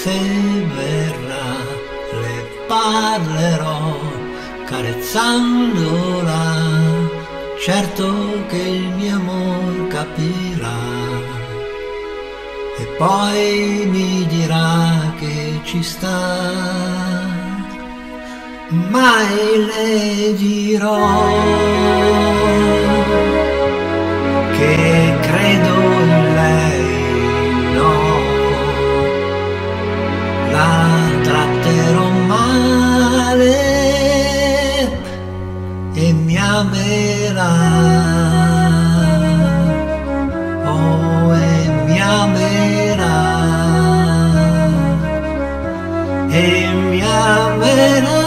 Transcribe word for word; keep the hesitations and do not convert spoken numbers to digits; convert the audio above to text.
se verrà le parlerò carezzandola, certo che il mio amor capirà e poi mi dirà che ci sta. Mai le dirò che credo in lei, no, la tratterò male e mi amerà, oh, e mi amerà, e mi amerà.